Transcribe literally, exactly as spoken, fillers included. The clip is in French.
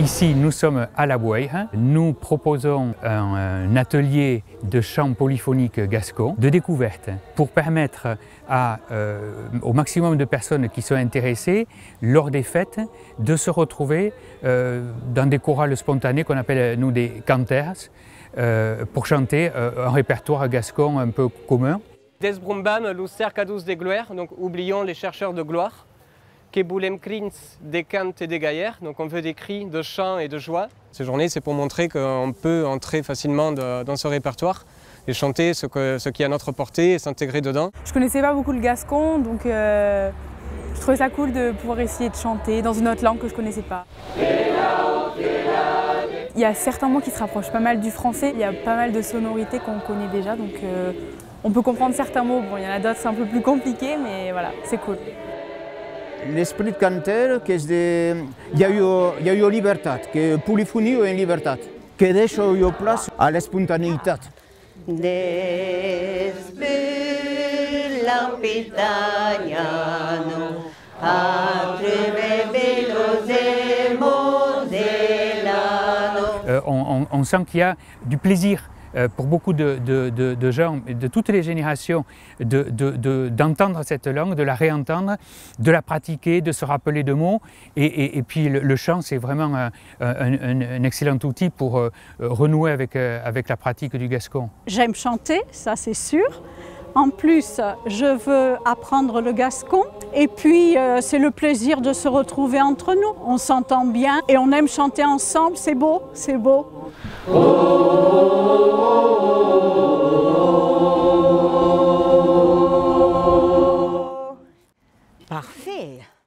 Ici, nous sommes à la Bouille. Nous proposons un, un atelier de chant polyphonique gascon de découverte pour permettre à, euh, au maximum de personnes qui sont intéressées, lors des fêtes, de se retrouver euh, dans des chorales spontanées qu'on appelle, nous, des canters, euh, pour chanter euh, un répertoire gascon un peu commun. Des brumbam los cercados de gloire, donc oublions les chercheurs de gloire. Que boulem crins des cantes et des gaillères, donc on veut des cris de chant et de joie. Ces journées, c'est pour montrer qu'on peut entrer facilement de, dans ce répertoire et chanter ce, que, ce qui est à notre portée et s'intégrer dedans. Je connaissais pas beaucoup le gascon, donc euh, je trouvais ça cool de pouvoir essayer de chanter dans une autre langue que je connaissais pas. Il y a certains mots qui se rapprochent pas mal du français, il y a pas mal de sonorités qu'on connaît déjà, donc euh, on peut comprendre certains mots. Bon, il y en a d'autres, c'est un peu plus compliqué, mais voilà, c'est cool. L'esprit de canter, que és de... hi ha jo, hi ha jo llibertat, que polifonia en llibertat, que deixa jo plaç a l'espontaneïtat. Despre la pitaniano, atreve velos de modelano. Euh, on, on, on sent qu'il y a du plaisir pour beaucoup de, de, de, de gens, de toutes les générations, d'entendre de, de, cette langue, de la réentendre, de la pratiquer, de se rappeler de mots. Et, et, et puis le, le chant, c'est vraiment un, un, un excellent outil pour euh, renouer avec, euh, avec la pratique du gascon. J'aime chanter, ça c'est sûr. En plus, je veux apprendre le gascon. Et puis, euh, c'est le plaisir de se retrouver entre nous. On s'entend bien et on aime chanter ensemble. C'est beau, c'est beau. Parfait.